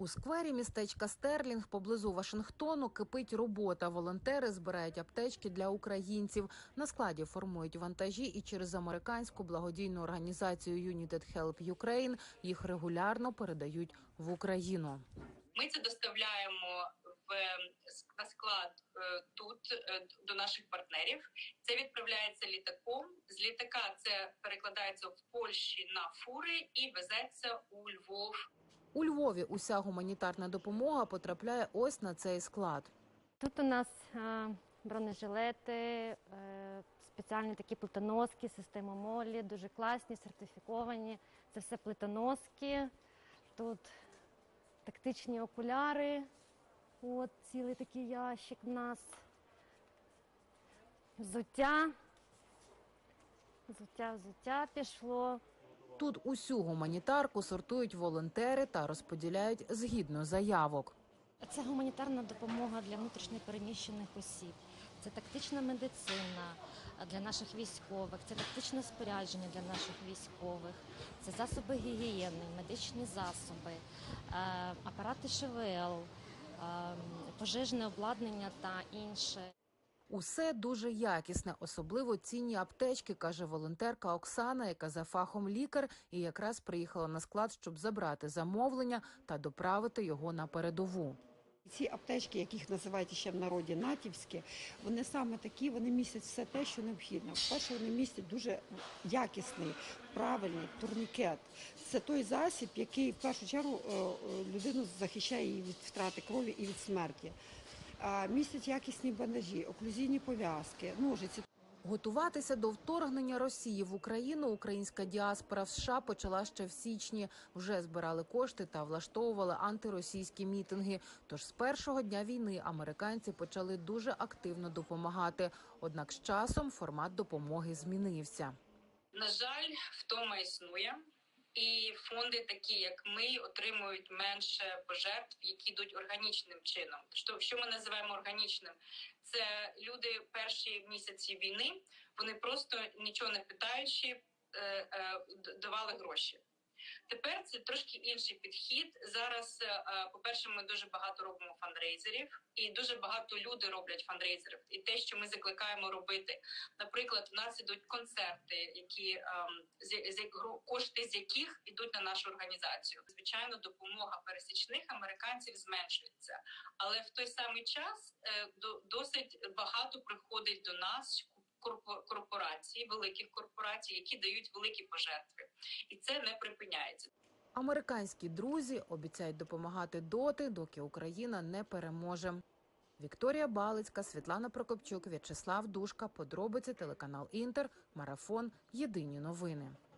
У сквері містечка Стерлінг поблизу Вашингтону кипить робота. Волонтери збирають аптечки для українців. На складі формують вантажі і через американську благодійну організацію United Help Ukraine їх регулярно передають в Україну. Ми це доставляємо на склад тут до наших партнерів. Це відправляється літаком. З літака це перекладається в Польщі на фури і везеться у Львов. У Львові уся гуманітарна допомога потрапляє ось на цей склад. Тут у нас бронежилети, спеціальні такі плитоноски, системи молі, дуже класні, сертифіковані. Це все плитоноски. Тут тактичні окуляри. От цілий такий ящик в нас. Взуття пішло. Тут усю гуманітарку сортують волонтери та розподіляють згідно заявок. Це гуманітарна допомога для внутрішньопереміщених осіб. Це тактична медицина для наших військових, це тактичне спорядження для наших військових, це засоби гігієни, медичні засоби, апарати ШВЛ, пожежне обладнання та інше. Усе дуже якісне, особливо цінні аптечки, каже волонтерка Оксана, яка за фахом лікар і якраз приїхала на склад, щоб забрати замовлення та доправити його на передову. Ці аптечки, яких називають ще в народі натівські, вони саме такі, вони містять все те, що необхідно. Перше, вони містять дуже якісний, правильний турнікет. Це той засіб, який в першу чергу людину захищає її від втрати крові і від смерті. Містять якісні бандажі, оклюзійні пов'язки, ножиці. Готуватися до вторгнення Росії в Україну українська діаспора в США почала ще в січні. Вже збирали кошти та влаштовували антиросійські мітинги. Тож з першого дня війни американці почали дуже активно допомагати. Однак з часом формат допомоги змінився. На жаль, втома існує. І фонди, такі як ми, отримують менше пожертв, які йдуть органічним чином. Що ми називаємо органічним? Це люди перші місяці війни, вони просто нічого не питаючи давали гроші. Тепер це трошки інший підхід. Зараз, по-перше, ми дуже багато робимо фандрейзерів, і дуже багато люди роблять фандрейзерів. І те, що ми закликаємо робити, наприклад, в нас ідуть концерти, кошти з яких йдуть на нашу організацію. Звичайно, допомога пересічних американців зменшується, але в той самий час досить багато приходить до нас корпорацій, великих корпорацій, які дають великі пожертви. І це не припиняється. Американські друзі обіцяють допомагати доти, доки Україна не переможе. Вікторія Балицька, Світлана Прокопчук, В'ячеслав Душка. Подробиці, телеканал Інтер, Марафон. Єдині новини.